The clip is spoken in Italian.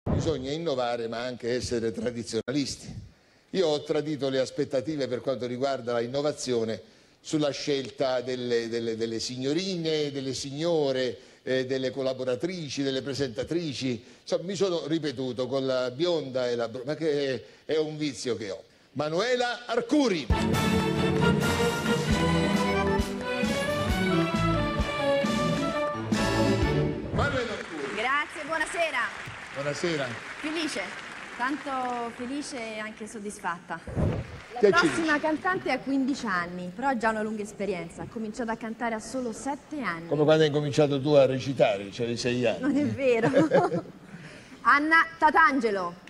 Bisogna innovare ma anche essere tradizionalisti. Io ho tradito le aspettative per quanto riguarda l'innovazione sulla scelta delle signorine, delle signore, delle collaboratrici, delle presentatrici. Insomma, mi sono ripetuto con la bionda e la... ma che è un vizio che ho. Manuela Arcuri. Manuela Arcuri. Grazie, buonasera. Buonasera. Felice, tanto felice e anche soddisfatta. La Che prossima cantante ha 15 anni, però ha già una lunga esperienza. Ha cominciato a cantare a solo 7 anni. Come quando hai incominciato tu a recitare, c'avevi 6 anni. Non è vero. Anna Tatangelo.